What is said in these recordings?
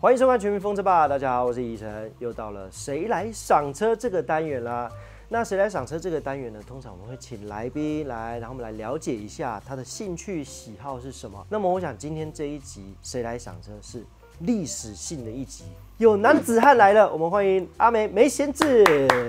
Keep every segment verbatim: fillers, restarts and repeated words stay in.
欢迎收看《全民风车吧》，大家好，我是以晨，又到了谁来赏车这个单元啦。那谁来赏车这个单元呢？通常我们会请来宾来，然后我们来了解一下他的兴趣喜好是什么。那么我想今天这一集谁来赏车是历史性的一集，有男子汉来了，我们欢迎阿梅梅贤志。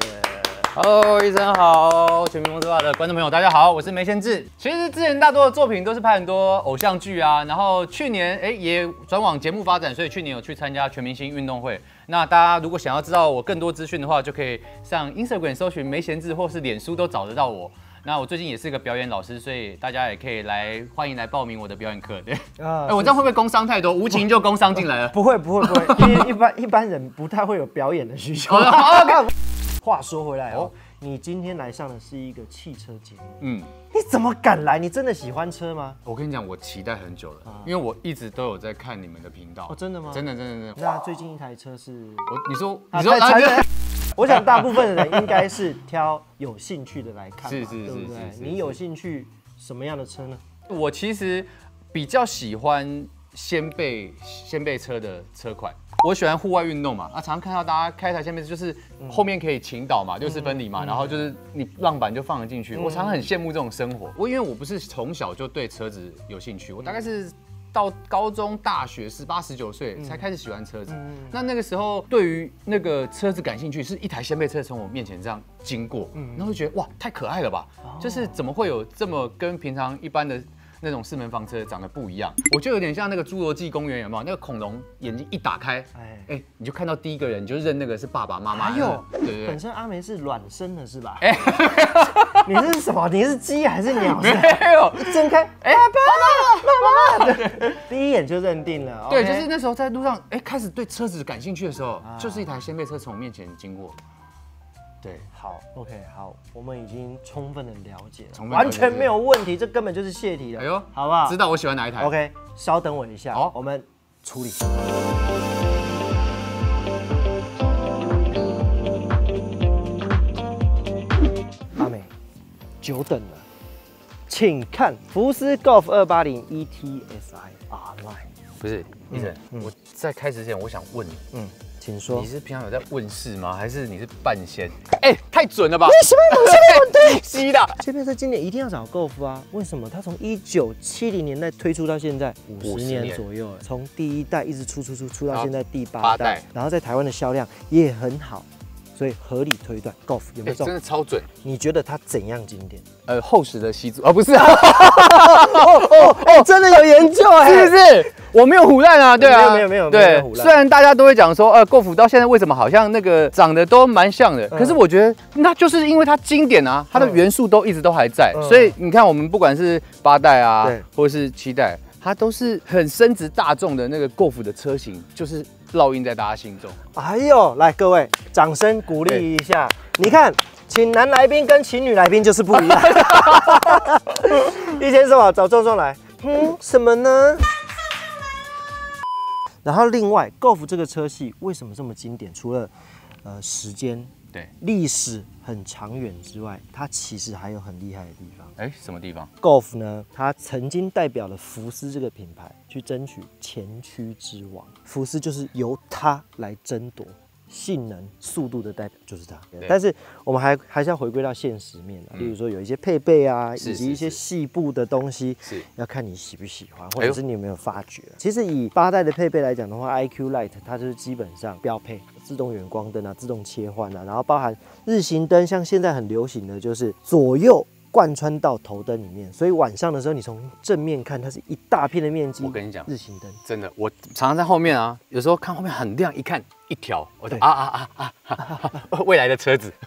Hello， 医生好，全民风车吧的观众朋友大家好，我是梅贤志。其实之前大多的作品都是拍很多偶像剧啊，然后去年哎也转往节目发展，所以去年有去参加全明星运动会。那大家如果想要知道我更多资讯的话，就可以上 Instagram 搜寻梅贤志，或是脸书都找得到我。那我最近也是个表演老师，所以大家也可以来欢迎来报名我的表演课。对，啊，哎，我这样会不会工商太多？无情就工商进来了？ 不会不会不会，因为一般一般人不太会有表演的需求。话说回来哦，你今天来上的是一个汽车节目，嗯，你怎么敢来？你真的喜欢车吗？ 我跟你讲，我期待很久了，啊，因为我一直都有在看你们的频道。 哦，真的吗？ 真的真的真的。 那最近一台车是？ 我你说啊， 你说啊，我想大部分的人应该是挑有兴趣的来看， 是是是是是。 你有兴趣什么样的车呢？ 我其实比较喜欢掀背掀背车的车款。我喜欢户外运动嘛，啊，常常看到大家开台掀背车，就是后面可以倾倒嘛，六四分离嘛，然后就是你浪板就放了进去。我常常很羡慕这种生活。我因为我不是从小就对车子有兴趣，我大概是到高中、大学十八、十九岁才开始喜欢车子。那那个时候对于那个车子感兴趣，是一台掀背车从我面前这样经过，然后就觉得哇，太可爱了吧！就是怎么会有这么跟平常一般的那种四门房车长得不一样，我就有点像那个侏罗纪公园，有没有？那个恐龙眼睛一打开，哎哎，你就看到第一个人，你就认那个是爸爸妈妈。 还有， 对对， 本身阿梅是卵生的是吧？哎，你是什么？你是鸡还是鸟？ 没有， 一睁开，哎，爸爸，妈妈，对，第一眼就认定了。 对，就是那时候在路上，哎，开始对车子感兴趣的时候，就是一台掀背车从我面前经过。对， 好 ，OK， 好，我们已经充分的了解了，完全没有问题，这根本就是泄题了。哎呦，好不好？ 知道我喜欢哪一台 ？OK， 稍等我一下，好，我们处理。阿美，久等了，请看福斯 Golf 二八零 E T S I R-Line。 不是，医生，我在开始之前我想问你，嗯。 请说， 你是平常有在问世吗？还是你是半仙？哎，太准了吧！ 为什么有这么对？ 吸的。 这边车经典一定要找 Golf 啊！为什么？它从一九七零年代推出到现在五十年左右了，从第一代一直出出出出到现在第八代，然后在台湾的销量也很好。所以合理推断 ，Golf 有没有中？ 真的超准。 你觉得它怎样经典？ 呃，厚实的吸足啊，不是啊。 哦哦哦，真的有研究哎， 是不是？我没有唬烂啊，对啊， 没有没有没有， 对。虽然大家都会讲说，呃，Golf到现在为什么好像那个长得都蛮像的，可是我觉得那就是因为它经典啊，它的元素都一直都还在，所以你看我们不管是八代啊，或者是七代。它都是很深植大众的那个 Golf 的车型，就是烙印在大家心中。 哎呦，来各位，掌声鼓励一下！你看，请男来宾跟请女来宾就是不一样。以前什么找壮壮来，嗯，什么呢？然后另外 ，Golf 这个车系为什么这么经典？除了呃时间对历史很长远之外，它其实还有很厉害的地方。 哎，什么地方 ？Golf 呢，它曾经代表了福斯这个品牌去争取前驱之王。福斯就是由它来争夺性能、速度的代表，就是它。但是我们还还是要回归到现实面啊，嗯、例如说有一些配备啊，以及一些细部的东西，是要看你喜不喜欢，或者是你有没有发觉。其实以八代的配备来讲的话 ，I Q Lite 它就是基本上标配。自动远光灯啊，自动切换啊，然后包含日行灯，像现在很流行的就是左右贯穿到头灯里面，所以晚上的时候你从正面看，它是一大片的面积。 我跟你讲， 日行灯真的，我常常在后面啊，有时候看后面很亮，一看一条，我就啊啊啊啊，未来的车子，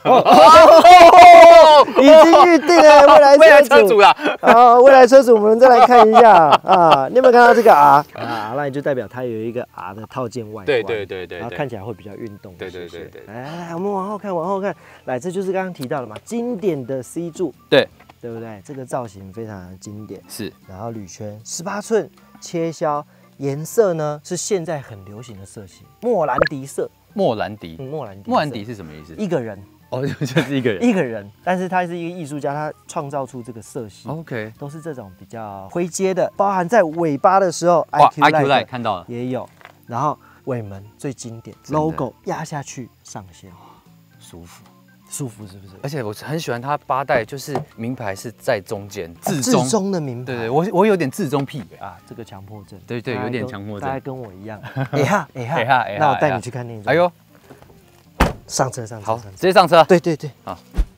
已经预定了未来未来车主了。 啊，未来车主，我们再来看一下啊，你有没有看到这个 R 啊？那就代表它有一个 R 的套件外观， 对对对对， 然后看起来会比较运动。 对对对对， 来来来，我们往后看，往后看，来，这就是刚刚提到的嘛，经典的 C 柱， 对对不对？这个造型非常的经典， 是。 然后铝圈十八寸切削，颜色呢是现在很流行的色系，莫兰迪色。 莫兰迪， 嗯，莫兰迪， 莫兰迪是什么意思？ 一个人。 哦，就是一个人， 一个人，但是他是一个艺术家，他创造出这个色系 ，OK， 都是这种比较灰阶的，包含在尾巴的时候 ，I Q Lite 看到了也有，然后尾门最经典 ，logo 压下去上线， 舒服。 舒服是不是？ 而且我很喜欢它八代，就是名牌是在中间，至中、哦、至中的名牌。 对对，我我有点至中癖啊， 这个强迫症。 对对，有点强迫症。 大概跟我一样。哎哈哎哈哎哈哎哈， 那我带你去看那种。 哎呦， 上车上车。 好，直接上车。 对对对。 好。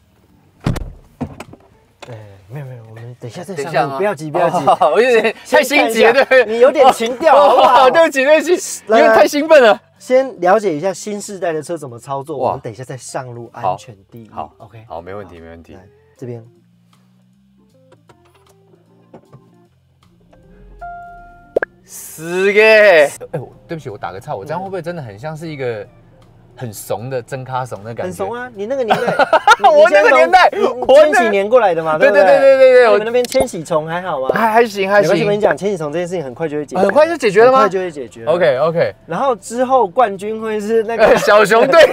哎，没有没有，我们等一下再上路，不要急不要急。 我有点太心急了，对， 你有点情调，好不好？ 对不起对不起，因为太兴奋了。 先了解一下新世代的车怎么操作，我们等一下再上路，安全第一。 好 ，OK， 好，没问题，没问题。 这边， 是耶！哎，对不起，我打个岔，我这样会不会真的很像是一个很怂的真咖怂的感觉？ 很怂啊！你那个年代， 我那个年代， 我千禧年过来的嘛，对不对？ 对对对对对， 你们那边千禧虫还好吗？ 还还行还行。 没关系，我跟你讲，千禧虫这件事情很快就会解决， 很快就解决了吗？ 很快就会解决。 OK OK。 然后之后冠军会是那个小熊队。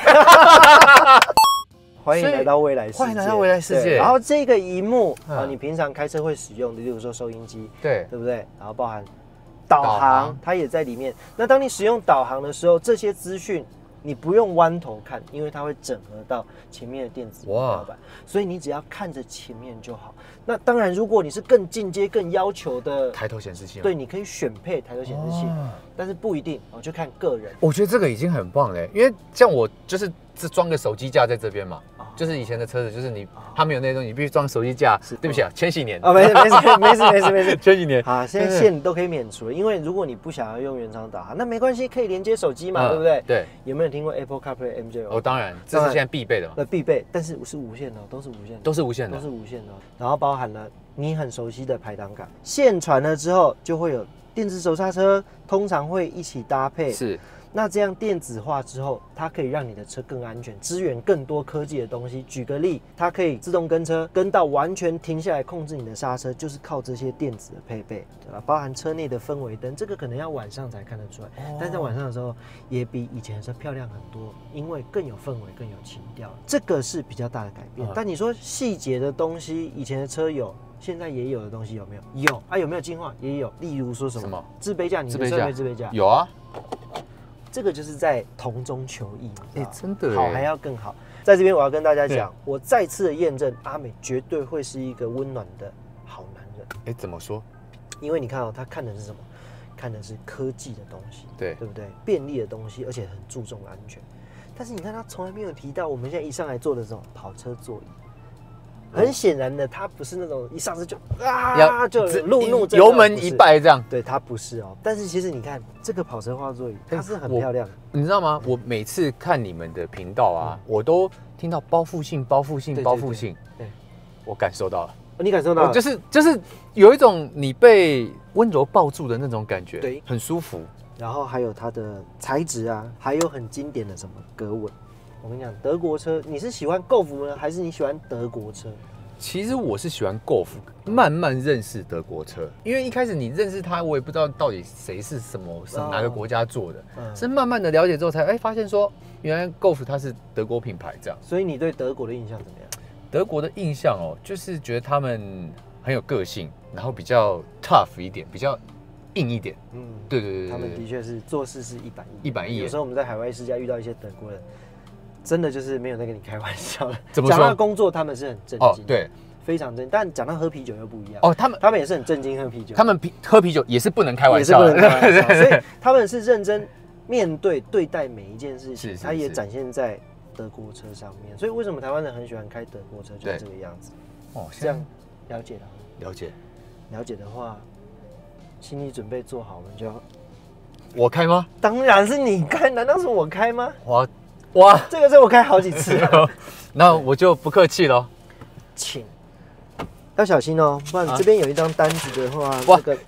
欢迎来到未来世界， 欢迎来到未来世界。 然后这个萤幕啊，你平常开车会使用的，例如说收音机， 对对不对？然后包含导航，它也在里面。那当你使用导航的时候，这些资讯你不用弯头看，因为它会整合到前面的电子仪表板，所以你只要看着前面就好。那当然，如果你是更进阶、更要求的抬头显示器， 对，你可以选配抬头显示器，但是不一定哦，就看个人。 我觉得这个已经很棒了，因为像我就是装个手机架在这边嘛。就是以前的车子，就是你它没有那些东西，你必须装手机架。对不起啊，千禧年哦，没事没事没事没事没事， 千禧年。 好，现在线都可以免除了，因为如果你不想要用原厂导航，那没关系，可以连接手机嘛，对不对？ 对。 有没有听过 Apple CarPlay M J O？ 哦，当然，这是现在必备的嘛。 那必备，但是是无线的，都是无线的， 都是无线的， 都是无线的。然后包含了你很熟悉的排挡杆，线传了之后就会有电子手刹车，通常会一起搭配。 是。 那这样电子化之后，它可以让你的车更安全，支援更多科技的东西。举个例，它可以自动跟车，跟到完全停下来控制你的刹车，就是靠这些电子的配备，对吧？包含车内的氛围灯，这个可能要晚上才看得出来，哦、但在晚上的时候也比以前的车漂亮很多，因为更有氛围，更有情调。这个是比较大的改变。嗯、但你说细节的东西，以前的车有。现在也有的东西有没有？有啊，有没有进化？也有，例如说什么？什么自杯架？你的车有没有自杯架？ 有啊。 这个就是在同中求异， 哎、欸，真的好还要更好。在这边我要跟大家讲，我再次的验证，阿美绝对会是一个温暖的好男人。 哎、欸，怎么说？ 因为你看哦，他看的是什么？看的是科技的东西， 对对不对？便利的东西，而且很注重安全。但是你看他从来没有提到，我们现在一上来坐的这种跑车座椅。很显然的，他不是那种一上车就啊就路怒油门一拜这样， 对他不是哦。但是其实你看这个跑车化座椅，它是很漂亮的。 你知道吗？我每次看你们的频道啊，嗯、我都听到包覆性、包覆性、包覆性，对，我感受到了。 你感受到了， 就是就是有一种你被温柔抱住的那种感觉， 对， 很舒服。 然后还有它的材质啊，还有很经典的什么格纹。我跟你讲，德国车，你是喜欢 Golf 呢，还是你喜欢德国车？ 其实我是喜欢 Golf， 慢慢认识德国车，因为一开始你认识它，我也不知道到底谁是什么，是哪个国家做的，哦、是慢慢的了解之后才哎发现说，原来 Golf 它是德国品牌这样。 所以你对德国的印象怎么样？ 德国的印象哦，就是觉得他们很有个性，然后比较 tough 一点，比较硬一点。嗯，对对 对, 對， 他们的确是做事是一板一眼。 一板一眼。 有时候我们在海外试驾遇到一些德国人。真的就是没有在跟你开玩笑的。 怎么说？ 讲到工作，他们是很正经， 哦，对， 非常正经。但讲到喝啤酒又不一样。 哦，他们他们也是很正经喝啤酒。 他们啤喝啤酒也是不能开玩笑的，也是不能开玩笑。所以他们是认真面对对待每一件事情，他也展现在德国车上面。所以为什么台湾人很喜欢开德国车，就是这个样子。哦，这样了解了。 了解。 了解的话，心理准备做好，我们就要。 我开吗？ 当然是你开，难道是我开吗？ 我。哇， 这个是我开好几次了， 那我就不客气了， 请要小心哦，不然这边有一张单子的话，哇，这个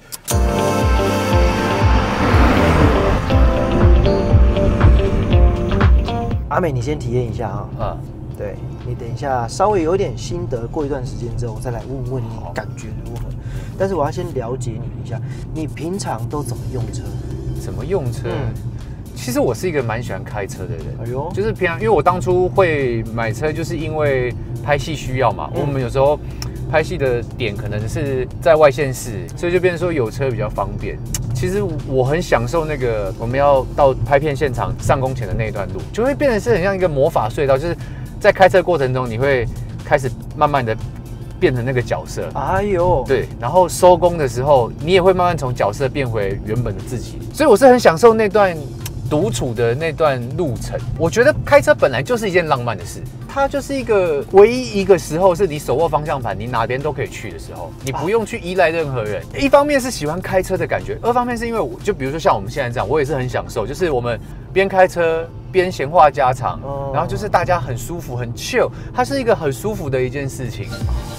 阿美，你先体验一下哈，啊，对你等一下稍微有点心得，过一段时间之后，我再来问问你感觉如何。但是我要先了解你一下，你平常都怎么用车？ 怎么用车？嗯其实我是一个蛮喜欢开车的人，哎呦，就是平常，因为我当初会买车，就是因为拍戏需要嘛。嗯、我们有时候拍戏的点可能是在外县市，所以就变成说有车比较方便。其实我很享受那个我们要到拍片现场上工前的那一段路，就会变成是很像一个魔法隧道，就是在开车过程中，你会开始慢慢的变成那个角色。 哎呦， 对，然后收工的时候，你也会慢慢从角色变回原本的自己。所以我是很享受那段独处的那段路程。我觉得开车本来就是一件浪漫的事。它就是一个唯一一个时候是你手握方向盘，你哪边都可以去的时候，你不用去依赖任何人。一方面是喜欢开车的感觉，二方面是因为我就比如说像我们现在这样，我也是很享受，就是我们边开车边闲话家常，哦、然后就是大家很舒服很 chill， 它是一个很舒服的一件事情。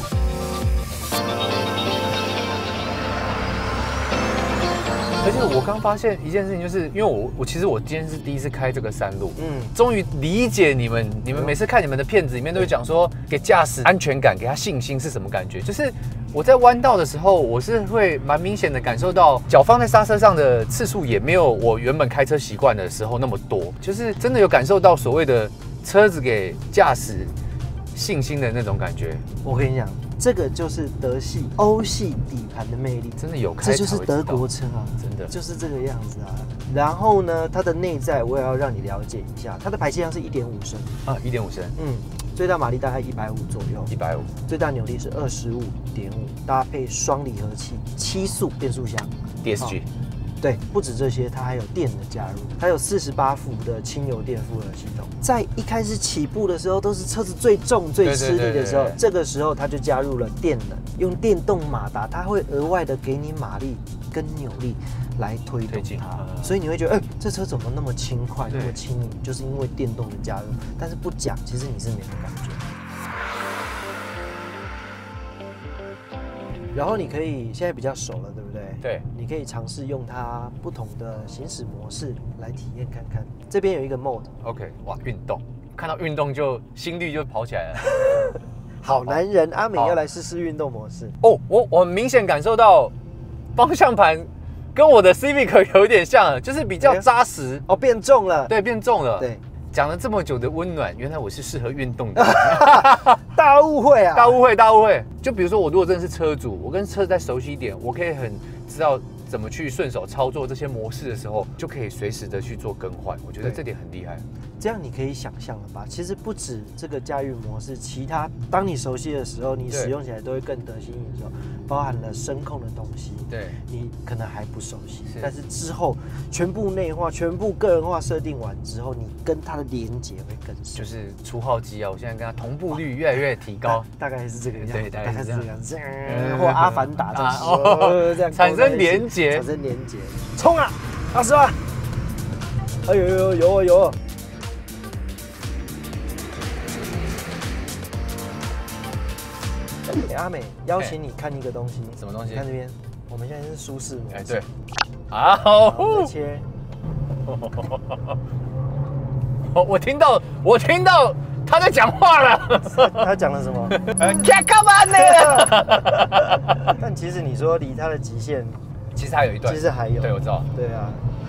而且我刚发现一件事情，就是因为我我其实我今天是第一次开这个山路，嗯，终于理解你们，你们每次看你们的片子里面都会讲说，给驾驶安全感，给他信心是什么感觉？就是我在弯道的时候，我是会蛮明显的感受到脚放在刹车上的次数也没有我原本开车习惯的时候那么多，就是真的有感受到所谓的车子给驾驶信心的那种感觉。 我跟你讲。这个就是德系、欧系底盘的魅力， 真的有开， 这就是德国车啊， 真的就是这个样子啊。然后呢，它的内在我也要让你了解一下，它的排气量是一点五升啊，一点五升， 嗯，最大马力大概一百五左右， 一百五， 最大扭力是二十五点五，搭配双离合器，七速变速箱 ，D S G。哦对，不止这些，它还有电的加入，它有四十八伏的轻油电复合系统。在一开始起步的时候，都是车子最重、最吃力的时候，这个时候它就加入了电能，用电动马达，它会额外的给你马力跟扭力来推动它，所以你会觉得，哎、欸，这车怎么那么轻快、那么轻盈？就是因为电动的加入。但是不讲，其实你是没有感觉。然后你可以现在比较熟了，对不对？ 对， 你可以尝试用它不同的行驶模式来体验看看。这边有一个 mode，OK， 哇，运动，看到运动就心率就跑起来了。 好男人阿美要来试试运动模式哦，我我很明显感受到方向盘跟我的 Civic 有一点像，就是比较扎实哦，变重了， 对，变重了， 对。 讲了这么久的温暖，原来我是适合运动的。 大误会啊！ 大误会，大误会。就比如说，我如果真的是车主，我跟车子再熟悉一点，我可以很知道怎么去顺手操作这些模式的时候，就可以随时的去做更换。我觉得这点很厉害。 这样你可以想象了吧？其实不止这个驾驭模式，其他当你熟悉的时候，你使用起来都会更得心应手，包含了声控的东西。 对， 你可能还不熟悉，但是之后全部内化、全部个人化设定完之后，你跟它的连接会更深。 就是除号机啊，我现在跟它同步率越来越提高， 大概是这个样子， 对，大概是这个样子。 或阿凡达这样这样产生连接， 产生连接，冲啊！二十万！哎呦呦有哦有哦！哎，阿美邀请你看一个东西， 什么东西？ 你看这边，我们现在是舒适模式。 哎，对。好， 我们切。 我听到，我听到他在讲话了。 他讲了什么？ 干干嘛呢？ 但其实你说离他的极限， 其实还有一段。 其实还有。 对，我知道。 对啊。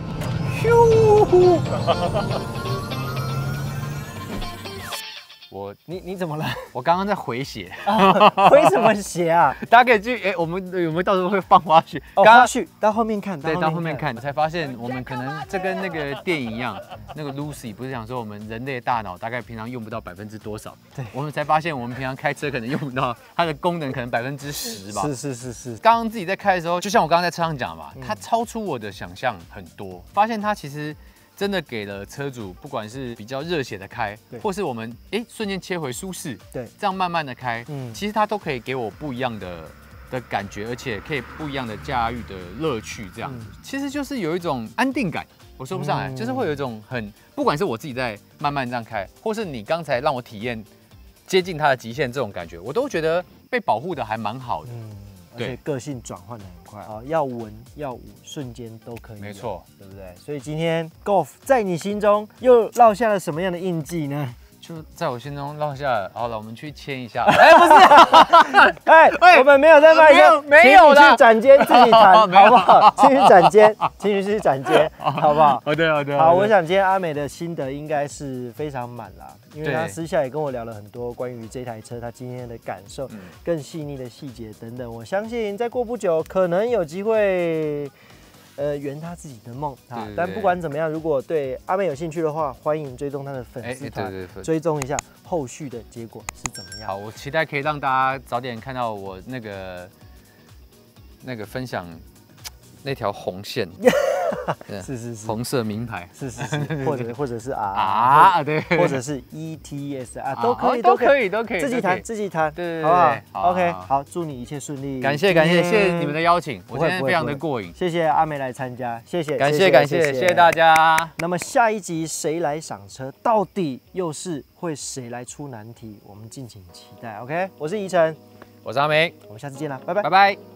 我你你怎么了？ 我刚刚在回血， 回什么血啊？ 大家可以去哎、欸，我们有没有到时候会放花絮？ 哦，花絮到后面看， 对，到后面看，我才发现我们可能这跟那个电影一样，那个 Lucy 不是讲说我们人类的大脑大概平常用不到百分之多少？对，我们才发现我们平常开车可能用不到它的功能，可能百分之十吧。 是是是是。 刚刚自己在开的时候，就像我刚刚在车上讲嘛，它超出我的想象很多，发现它其实。真的给了车主，不管是比较热血的开，或是我们哎瞬间切回舒适，对，这样慢慢的开，嗯，其实它都可以给我不一样的的感觉，而且可以不一样的驾驭的乐趣，这样，嗯、其实就是有一种安定感，我说不上来，嗯、就是会有一种很，不管是我自己在慢慢这样开，或是你刚才让我体验接近它的极限这种感觉，我都觉得被保护的还蛮好的。嗯而且个性转换的很快啊，要文要武，瞬间都可以。 没错， 对不对？所以今天 Golf 在你心中又烙下了什么样的印记呢？ 就在我心中落下。好了，我们去签一下。哎，不是， 哎，我们没有在卖车， 没有的， 去展间自己谈，好不好？请去展间，请你去展间，好不好？ 好的，好的。 好，我想今天阿美的心得应该是非常满啦，因为她私下也跟我聊了很多关于这台车她今天的感受，更细腻的细节等等。我相信再过不久，可能有机会。呃，圆他自己的梦啊！但不管怎么样，如果对阿妹有兴趣的话，欢迎追踪他的粉丝团，追踪一下后续的结果是怎么样。 好，我期待可以让大家早点看到我那个那个分享那条红线。 是是是， 红色名牌， 是是是，或者或者是啊啊，对， 或者是 E T S 啊，都可以， 都可以，都可以， 自己谈，自己谈， 对对好不好 ？OK， 好，祝你一切顺利， 感谢感谢，谢谢你们的邀请，我今天非常的过瘾， 谢谢阿美来参加，谢谢， 感谢感谢，谢谢大家。 那么下一集谁来赏车，到底又是会谁来出难题？我们敬请期待。OK， 我是宜晨， 我是阿美， 我们下次见啦，拜拜， 拜拜。